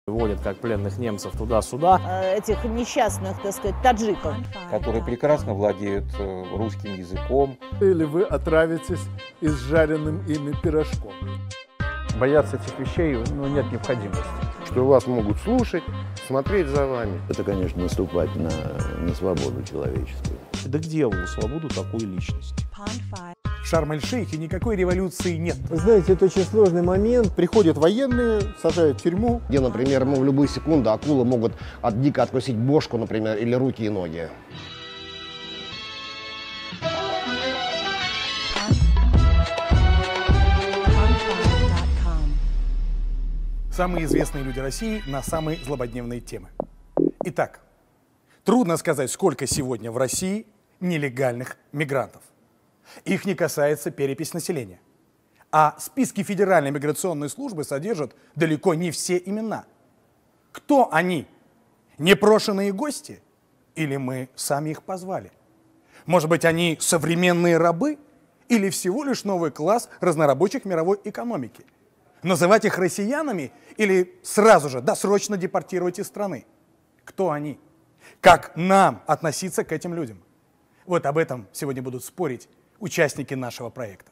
Водят как пленных немцев туда-сюда. Этих несчастных, так сказать, таджиков. Которые прекрасно владеют русским языком. Или вы отравитесь изжаренным ими пирожком. Бояться этих вещей нет необходимости. Что вас могут слушать, смотреть за вами. Это, конечно, наступать на свободу человеческую. Да где у свободу такой личности? В Шарм-эль-Шейхе никакой революции нет. Вы знаете, это очень сложный момент. Приходят военные, сажают в тюрьму. Где, например, в любую секунду акулы могут дико откусить бошку, например, или руки и ноги. Самые известные люди России на самые злободневные темы. Итак, трудно сказать, сколько сегодня в России нелегальных мигрантов. Их не касается перепись населения. А списки Федеральной миграционной службы содержат далеко не все имена. Кто они? Непрошенные гости? Или мы сами их позвали? Может быть, они современные рабы? Или всего лишь новый класс разнорабочих мировой экономики? Называть их россиянами или сразу же досрочно депортировать из страны? Кто они? Как нам относиться к этим людям? Вот об этом сегодня будут спорить участники нашего проекта.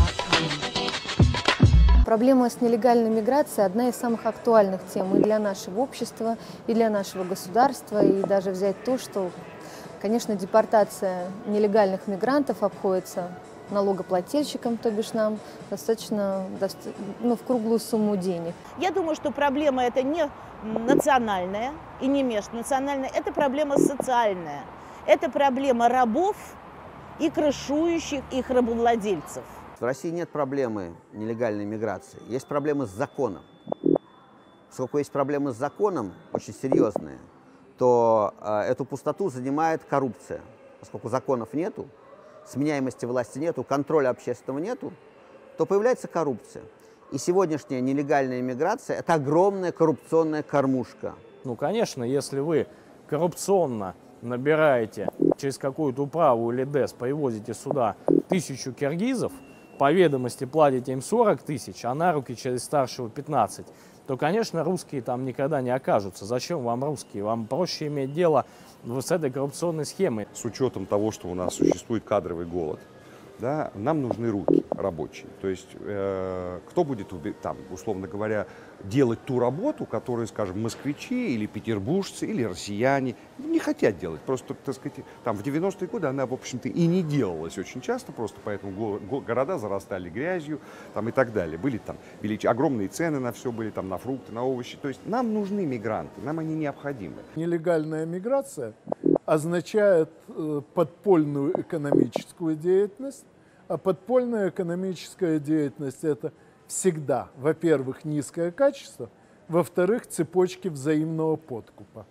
Проблема с нелегальной миграцией – одна из самых актуальных тем и для нашего общества, и для нашего государства. И даже взять то, что, конечно, депортация нелегальных мигрантов обходится налогоплательщикам, то бишь нам, достаточно в круглую сумму денег. Я думаю, что проблема эта не национальная и не межнациональная, это проблема социальная. Это проблема рабов и крышующих их рабовладельцев. В России нет проблемы нелегальной миграции, есть проблемы с законом. Поскольку есть проблемы с законом, очень серьезные, то эту пустоту занимает коррупция. Поскольку законов нету, сменяемости власти нету, контроля общественного нету, то появляется коррупция. И сегодняшняя нелегальная миграция – это огромная коррупционная кормушка. Ну, конечно, если вы коррупционно набираете через какую-то управу или ДЭС, привозите сюда 1000 киргизов, по ведомости платите им 40 тысяч, а на руки через старшего 15, то, конечно, русские там никогда не окажутся. Зачем вам русские? Вам проще иметь дело с этой коррупционной схемой. С учетом того, что у нас существует кадровый голод, да, нам нужны руки рабочие. То есть кто будет, там, условно говоря, делать ту работу, которую, скажем, москвичи или петербуржцы или россияне не хотят делать. Просто, так сказать, там в 90-е годы она, в общем-то, и не делалась очень часто, просто поэтому города зарастали грязью там, и так далее. Были там огромные цены на все, были там на фрукты, на овощи. То есть нам нужны мигранты, нам они необходимы. Нелегальная миграция означает подпольную экономическую деятельность, а подпольная экономическая деятельность – это всегда, во-первых, низкое качество, во-вторых, цепочки взаимного подкупа.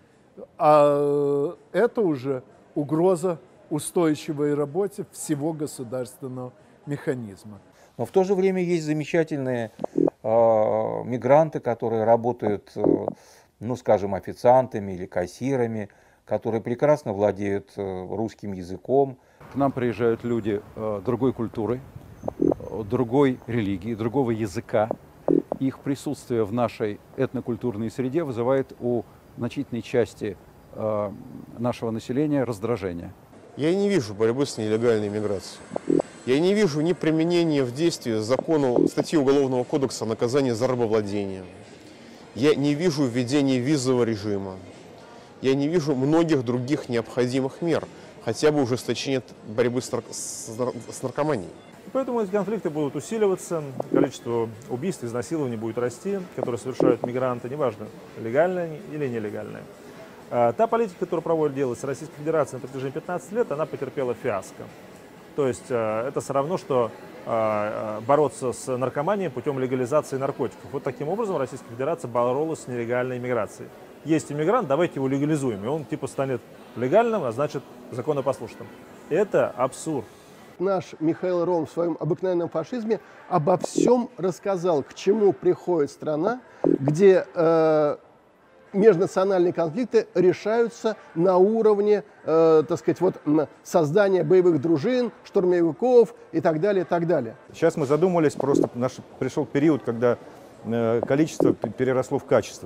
А это уже угроза устойчивой работе всего государственного механизма. Но в то же время есть замечательные мигранты, которые работают, ну, скажем, официантами или кассирами, которые прекрасно владеют русским языком. К нам приезжают люди другой культуры, другой религии, другого языка. Их присутствие в нашей этнокультурной среде вызывает у значительной части нашего населения раздражение. Я не вижу борьбы с нелегальной миграцией. Я не вижу ни применения в действии закону статьи Уголовного кодекса наказания за рабовладение. Я не вижу введения визового режима. Я не вижу многих других необходимых мер, хотя бы ужесточения борьбы с наркоманией. Поэтому эти конфликты будут усиливаться, количество убийств, изнасилований будет расти, которые совершают мигранты, неважно, легальные или нелегальные. Та политика, которую проводит делать Российская Федерация на протяжении 15 лет, она потерпела фиаско. То есть это все равно, что бороться с наркоманией путем легализации наркотиков. Вот таким образом Российская Федерация боролась с нелегальной иммиграцией. Есть иммигрант, давайте его легализуем, и он типа станет легальным, а значит законопослушным. Это абсурд. Наш Михаил Ром в своем обыкновенном фашизме обо всем рассказал, к чему приходит страна, где межнациональные конфликты решаются на уровне, так сказать, вот, создания боевых дружин, штурмовиков и так далее, и так далее. Сейчас мы задумались, просто пришел период, когда количество переросло в качество.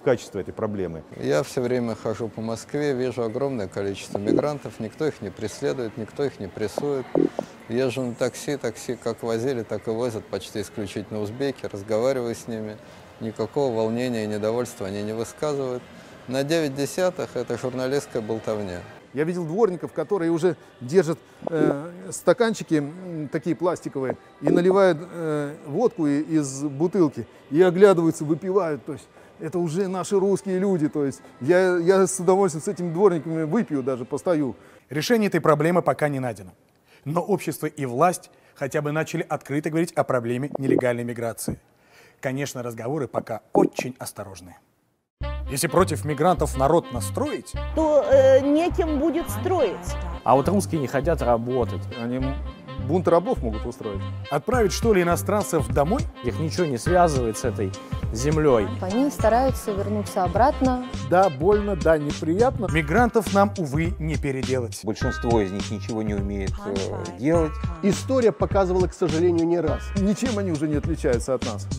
качество этой проблемы. Я все время хожу по Москве, вижу огромное количество мигрантов, никто их не преследует, никто их не прессует. Езжу на такси, такси как возили, так и возят почти исключительно узбеки, разговариваю с ними, никакого волнения и недовольства они не высказывают. На 9/10 это журналистская болтовня. Я видел дворников, которые уже держат стаканчики такие пластиковые и наливают водку из бутылки и оглядываются, выпивают. То есть это уже наши русские люди. То есть я с удовольствием с этими дворниками выпью, даже постою. Решение этой проблемы пока не найдено. Но общество и власть хотя бы начали открыто говорить о проблеме нелегальной миграции. Конечно, разговоры пока очень осторожные. Если против мигрантов народ настроить, то некем будет строить. А вот русские не хотят работать. Они бунт рабов могут устроить. Отправить, что ли, иностранцев домой? Их ничего не связывает с этой землей. Они стараются вернуться обратно. Да, больно, да, неприятно. Мигрантов нам, увы, не переделать. Большинство из них ничего не умеет делать. История показывала, к сожалению, не раз. Ничем они уже не отличаются от нас.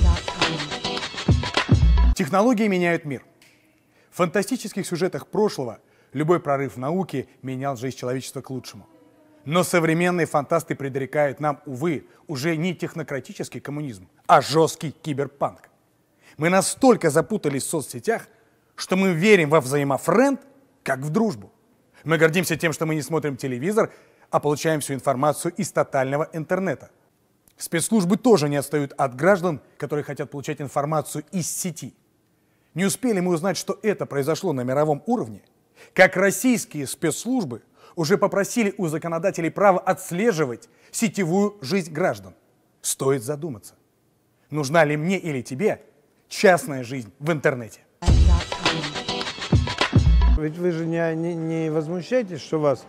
Технологии меняют мир. В фантастических сюжетах прошлого любой прорыв в науке менял жизнь человечества к лучшему. Но современные фантасты предрекают нам, увы, уже не технократический коммунизм, а жесткий киберпанк. Мы настолько запутались в соцсетях, что мы верим во взаимофренд, как в дружбу. Мы гордимся тем, что мы не смотрим телевизор, а получаем всю информацию из тотального интернета. Спецслужбы тоже не отстают от граждан, которые хотят получать информацию из сети. Не успели мы узнать, что это произошло на мировом уровне, как российские спецслужбы уже попросили у законодателей право отслеживать сетевую жизнь граждан. Стоит задуматься, нужна ли мне или тебе частная жизнь в интернете. Ведь вы же не возмущаетесь, что вас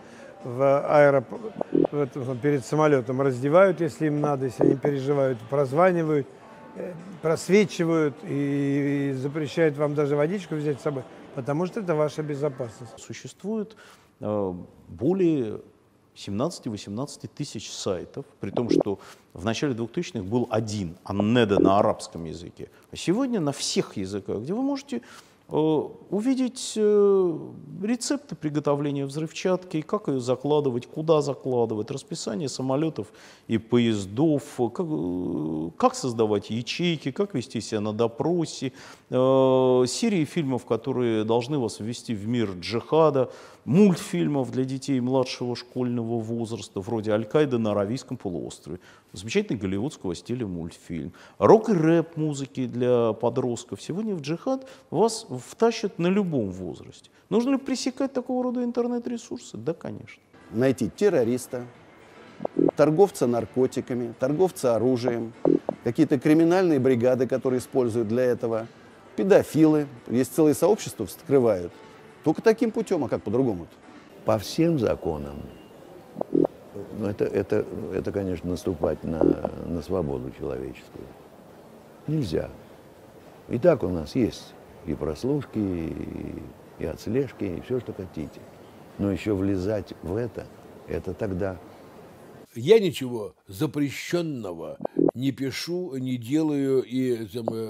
перед самолетом раздевают, если им надо, если они переживают, прозванивают, просвечивают и запрещают вам даже водичку взять с собой, потому что это ваша безопасность. Существует более 17-18 тысяч сайтов, при том, что в начале 2000-х был один, Аннеда на арабском языке, а сегодня на всех языках, где вы можете увидеть рецепты приготовления взрывчатки, как ее закладывать, куда закладывать, расписание самолетов и поездов, как создавать ячейки, как вести себя на допросе, серии фильмов, которые должны вас ввести в мир джихада, мультфильмов для детей младшего школьного возраста, вроде «Аль-Каида на Аравийском полуострове», замечательный голливудского стиля мультфильм, рок и рэп музыки для подростков. Сегодня в джихад вас втащат на любом возрасте. Нужно ли пресекать такого рода интернет-ресурсы? Да, конечно. Найти террориста, торговца наркотиками, торговца оружием, какие-то криминальные бригады, которые используют для этого, педофилы, есть целые сообщества, вскрывают. Только таким путем, а как по-другому-то? По всем законам. Но это, конечно, наступать на свободу человеческую. Нельзя. И так у нас есть и прослушки, и отслежки, и все, что хотите. Но еще влезать в это тогда... Я ничего запрещенного не пишу, не делаю и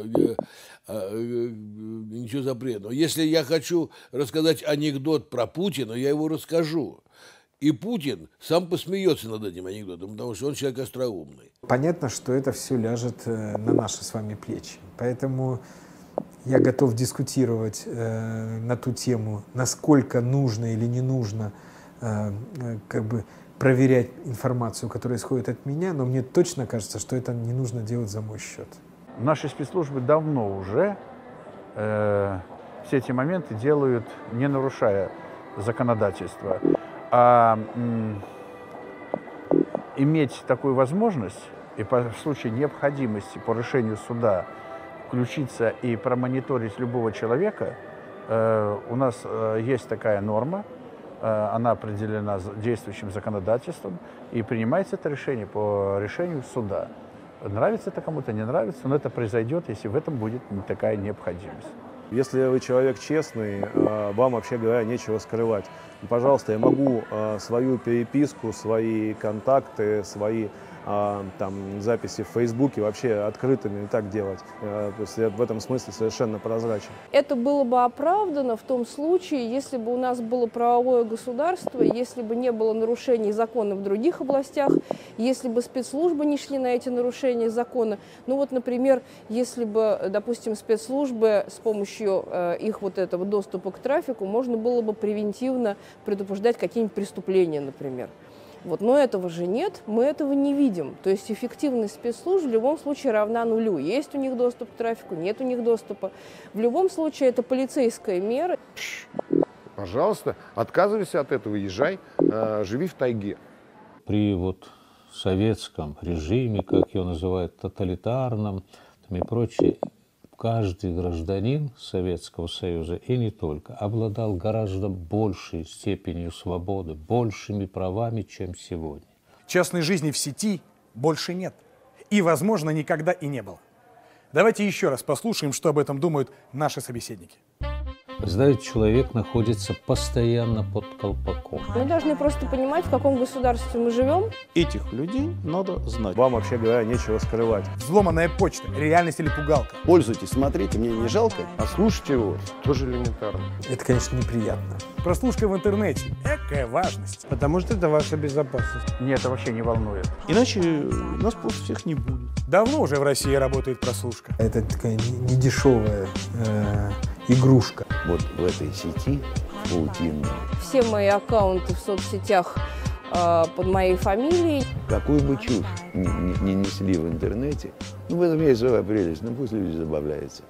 ничего запретного. Если я хочу рассказать анекдот про Путина, я его расскажу. И Путин сам посмеется над этим анекдотом, потому что он человек остроумный. Понятно, что это все ляжет на наши с вами плечи. Поэтому я готов дискутировать на ту тему, насколько нужно или не нужно проверять информацию, которая исходит от меня, но мне точно кажется, что это не нужно делать за мой счет. Наши спецслужбы давно уже все эти моменты делают, не нарушая законодательство. А иметь такую возможность и в случае необходимости по решению суда включиться и промониторить любого человека, у нас есть такая норма, она определена действующим законодательством, и принимается это решение по решению суда. Нравится это кому-то, не нравится, но это произойдет, если в этом будет такая необходимость. Если вы человек честный, вам, вообще говоря, нечего скрывать. Пожалуйста, я могу свою переписку, свои контакты, свои там, записи в Фейсбуке вообще открытыми и так делать. То есть я в этом смысле совершенно прозрачен. Это было бы оправдано в том случае, если бы у нас было правовое государство, если бы не было нарушений закона в других областях, если бы спецслужбы не шли на эти нарушения закона. Ну вот, например, если бы, допустим, спецслужбы с помощью их вот этого доступа к трафику можно было бы превентивно предупреждать какие-нибудь преступления, например. Вот, но этого же нет, мы этого не видим. То есть эффективность спецслужб в любом случае равна нулю. Есть у них доступ к трафику, нет у них доступа. В любом случае это полицейская мера. Пожалуйста, отказывайся от этого, езжай, живи в тайге. При вот советском режиме, как его называют, тоталитарном там и прочее, каждый гражданин Советского Союза, и не только, обладал гораздо большей степенью свободы, большими правами, чем сегодня. Частной жизни в сети больше нет. И, возможно, никогда и не было. Давайте еще раз послушаем, что об этом думают наши собеседники. Знаете, человек находится постоянно под колпаком. Мы должны просто понимать, в каком государстве мы живем. Этих людей надо знать. Вам, вообще говоря, нечего скрывать. Взломанная почта, реальность или пугалка? Пользуйтесь, смотрите, мне не жалко. А слушать его тоже элементарно. Это, конечно, неприятно. Прослушка в интернете. Экая важность. Потому что это ваша безопасность. Меня это вообще не волнует. Иначе нас просто всех не будет. Давно уже в России работает прослушка. Это такая недешевая игрушка. Вот в этой сети паутинной. Все мои аккаунты в соцсетях под моей фамилией. Какую бы чушь не несли в интернете, ну, в этом есть своя прелесть, ну, пусть люди забавляются.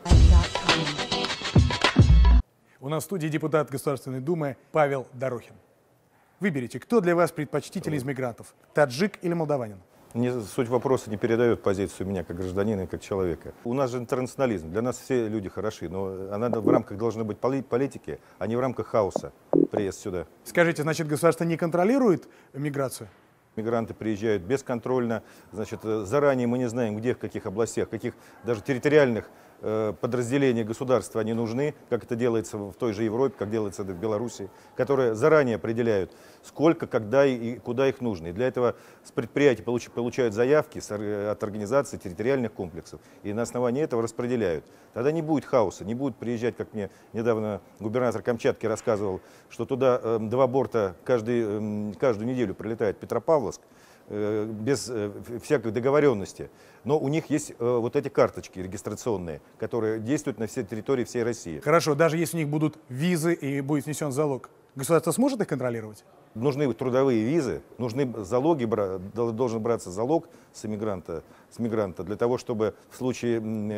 У нас в студии депутат Государственной Думы Павел Дорохин. Выберите, кто для вас предпочтительный из мигрантов, таджик или молдаванин? Мне суть вопроса не передает позицию меня как гражданина и как человека. У нас же интернационализм, для нас все люди хороши, но она в рамках должна быть политики, а не в рамках хаоса приезд сюда. Скажите, значит, государство не контролирует миграцию? Мигранты приезжают бесконтрольно, значит, заранее мы не знаем, где, в каких областях, каких даже территориальных подразделений государства они нужны, как это делается в той же Европе, как делается в Беларуси, которые заранее определяют, сколько, когда и куда их нужно. И для этого с предприятий получают заявки от организаций территориальных комплексов, и на основании этого распределяют. Тогда не будет хаоса, не будет приезжать, как мне недавно губернатор Камчатки рассказывал, что туда 2 борта каждую неделю прилетает в Петропавловск, без всякой договоренности. Но у них есть вот эти карточки регистрационные, которые действуют на всей территории всей России. Хорошо, даже если у них будут визы и будет внесен залог, государство сможет их контролировать? Нужны трудовые визы, нужны залоги, должен браться залог с мигранта для того, чтобы в случае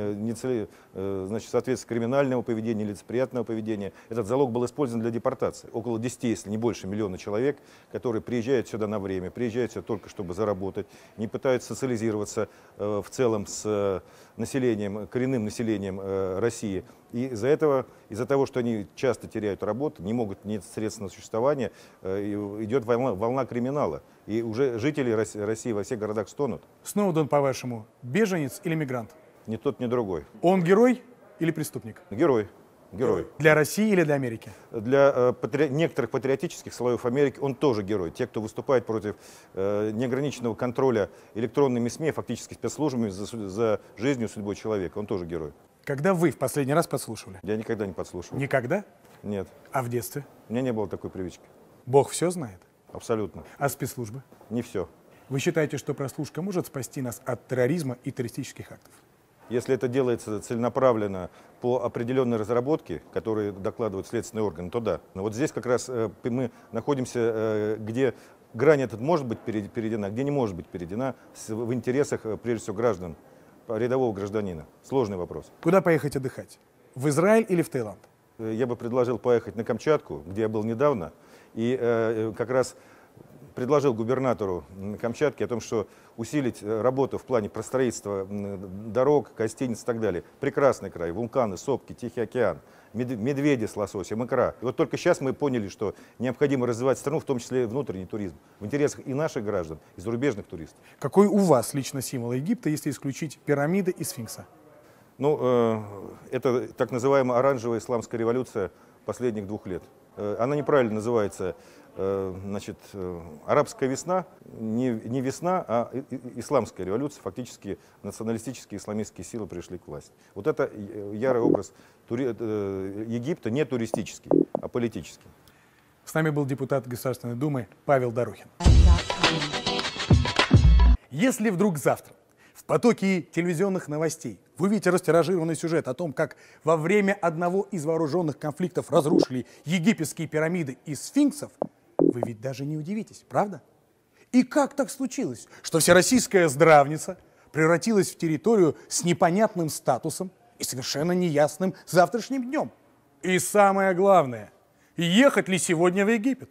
соответствия криминального поведения, лицеприятного поведения, этот залог был использован для депортации. Около 10, если не больше, миллиона человек, которые приезжают сюда на время, приезжают сюда только чтобы заработать, не пытаются социализироваться в целом с населением, коренным населением России. И из-за того, что они часто теряют работу, не могут, нет средств на существование, идет волна криминала. И уже жители России во всех городах стонут. Сноуден, по-вашему, беженец или мигрант? Ни тот, ни другой. Он герой или преступник? Герой. Герой. Для России или для Америки? Для некоторых патриотических слоев Америки он тоже герой. Те, кто выступает против неограниченного контроля электронными СМИ, фактически спецслужбами за жизнью, судьбой человека, он тоже герой. Когда вы в последний раз подслушивали? Я никогда не подслушивал. Никогда? Нет. А в детстве? У меня не было такой привычки. Бог все знает? Абсолютно. А спецслужбы? Не все. Вы считаете, что прослушка может спасти нас от терроризма и террористических актов? Если это делается целенаправленно по определенной разработке, которые докладывают следственные органы, то да. Но вот здесь как раз мы находимся, где грань эта может быть перейдена, где не может быть перейдена в интересах, прежде всего, граждан, рядового гражданина. Сложный вопрос. Куда поехать отдыхать? В Израиль или в Таиланд? Я бы предложил поехать на Камчатку, где я был недавно, и как раз предложил губернатору Камчатки о том, что усилить работу в плане простроительства дорог, гостиниц и так далее. Прекрасный край, вулканы, сопки, Тихий океан, медведи с лососем, икра. И вот только сейчас мы поняли, что необходимо развивать страну, в том числе внутренний туризм, в интересах и наших граждан, и зарубежных туристов. Какой у вас лично символ Египта, если исключить пирамиды и сфинкса? Ну, это так называемая оранжевая исламская революция последних 2 лет. Она неправильно называется значит, арабская весна не весна, а исламская революция, фактически националистические исламистские силы пришли к власти. Вот это ярый образ Египта, не туристический, а политический. С нами был депутат Государственной Думы Павел Дорохин. Если вдруг завтра в потоке телевизионных новостей вы увидите растиражированный сюжет о том, как во время одного из вооруженных конфликтов разрушили египетские пирамиды и сфинксов, вы ведь даже не удивитесь, правда? И как так случилось, что всероссийская здравница превратилась в территорию с непонятным статусом и совершенно неясным завтрашним днем? И самое главное, ехать ли сегодня в Египет?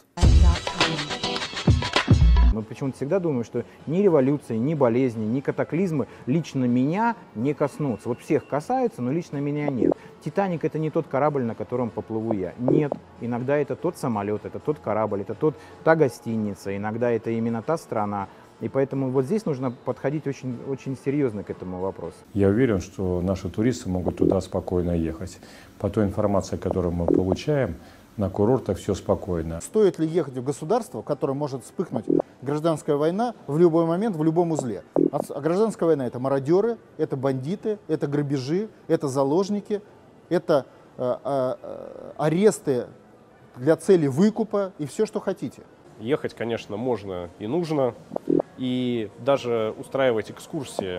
Мы почему-то всегда думаем, что ни революции, ни болезни, ни катаклизмы лично меня не коснутся. Вот всех касаются, но лично меня нет. «Титаник» — это не тот корабль, на котором поплыву я. Нет. Иногда это тот самолет, это тот корабль, это та гостиница, иногда это именно та страна. И поэтому вот здесь нужно подходить очень, очень серьезно к этому вопросу. Я уверен, что наши туристы могут туда спокойно ехать. По той информации, которую мы получаем, на курортах все спокойно. Стоит ли ехать в государство, в котором может вспыхнуть гражданская война в любой момент, в любом узле? А гражданская война — это мародеры, это бандиты, это грабежи, это заложники, это аресты для цели выкупа и все, что хотите. Ехать, конечно, можно и нужно. И даже устраивать экскурсии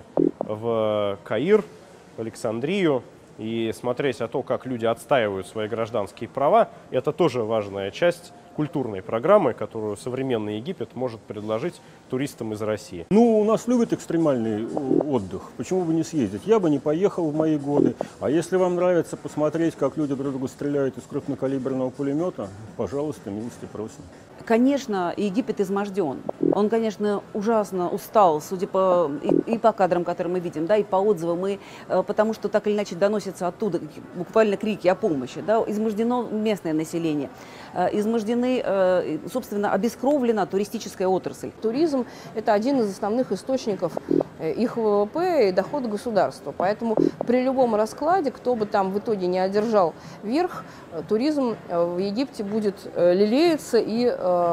в Каир, в Александрию, и смотреть на то, как люди отстаивают свои гражданские права, это тоже важная часть культурной программы, которую современный Египет может предложить туристам из России. Ну, у нас любят экстремальный отдых. Почему бы не съездить? Я бы не поехал в мои годы. А если вам нравится посмотреть, как люди друг друга стреляют из крупнокалиберного пулемета, пожалуйста, милости просим. Конечно, Египет изможден. Он, конечно, ужасно устал, судя по кадрам, которые мы видим, да, и по отзывам, потому что так или иначе доносятся оттуда буквально крики о помощи. Да, измождено местное население, измождены, собственно, обескровлена туристическая отрасль. Туризм – это один из основных источников их ВВП и дохода государства. Поэтому при любом раскладе, кто бы там в итоге не одержал верх, туризм в Египте будет лелеяться, и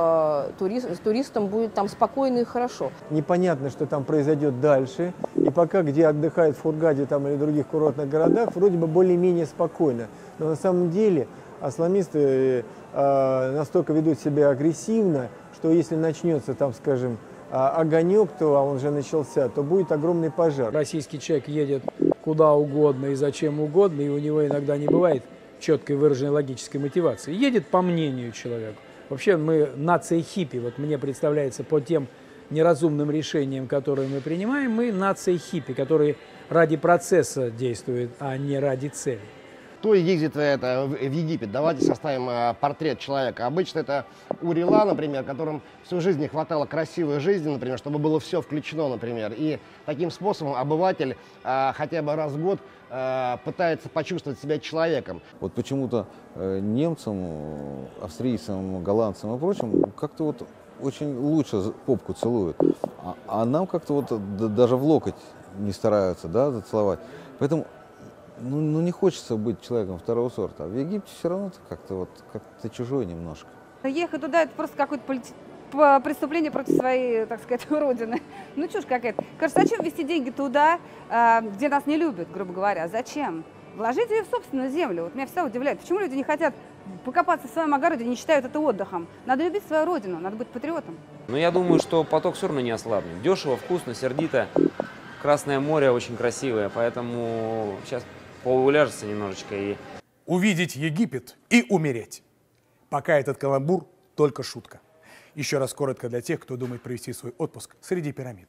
туристам будет там спокойно и хорошо. Непонятно, что там произойдет дальше. И пока где отдыхают в Хургаде там, или других курортных городах, вроде бы более-менее спокойно. Но на самом деле исламисты настолько ведут себя агрессивно, что если начнется там, скажем, огонек, то, а он уже начался, то будет огромный пожар. Российский человек едет куда угодно и зачем угодно, и у него иногда не бывает четкой выраженной логической мотивации. Едет по мнению человека. Вообще мы нация хиппи. Вот мне представляется, по тем неразумным решениям, которые мы принимаем, мы нация хиппи, которые ради процесса действуют, а не ради цели. Кто ездит в Египет? Давайте составим портрет человека. Обычно это Урила, например, которым всю жизнь не хватало красивой жизни, например, чтобы было все включено, например. И таким способом обыватель хотя бы раз в год пытается почувствовать себя человеком. Вот почему-то немцам, австрийцам, голландцам и прочим как-то вот очень лучше попку целуют. А нам как-то вот даже в локоть не стараются, да, зацеловать. Поэтому ну не хочется быть человеком второго сорта. А в Египте все равно как-то чужой немножко. Ехать туда — это просто какое-то преступление против своей, так сказать, родины. Ну чушь какая-то. Кажется, зачем везти деньги туда, где нас не любят, грубо говоря? Зачем? Вложите ее в собственную землю. Вот меня всегда удивляет, почему люди не хотят покопаться в своем огороде, не считают это отдыхом. Надо любить свою родину, надо быть патриотом. Но я думаю, что поток все равно не ослабнет. Дешево, вкусно, сердито. Красное море очень красивое, поэтому сейчас поуляжется немножечко и... Увидеть Египет и умереть. Пока этот каламбур только шутка. Еще раз коротко для тех, кто думает провести свой отпуск среди пирамид.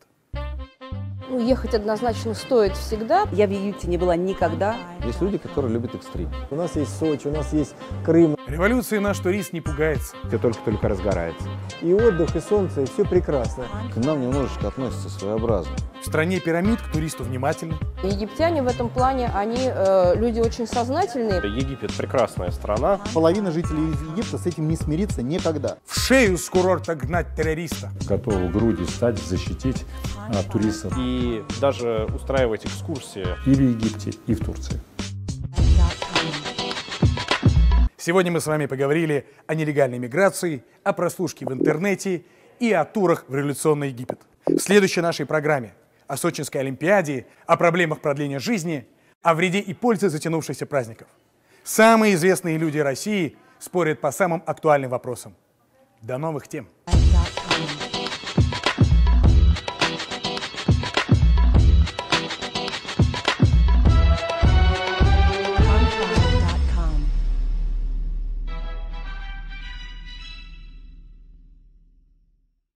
Ну, ехать однозначно стоит всегда. Я в Египте не была никогда. Есть люди, которые любят экстрим. У нас есть Сочи, у нас есть Крым. Революции наш турист не пугается. Все только-только разгорается. И отдых, и солнце, и все прекрасно. К нам немножечко относятся своеобразно. В стране пирамид к туристу внимательны. Египтяне в этом плане, они люди очень сознательные. Египет прекрасная страна. Половина жителей Египта с этим не смирится никогда. В шею с курорта гнать террориста. Готовы грудью стать, защитить туристов. И даже устраивать экскурсии. И в Египте, и в Турции. Сегодня мы с вами поговорили о нелегальной миграции, о прослушке в интернете и о турах в революционный Египет. В следующей нашей программе о Сочинской Олимпиаде, о проблемах продления жизни, о вреде и пользе затянувшихся праздников. Самые известные люди России спорят по самым актуальным вопросам. До новых тем!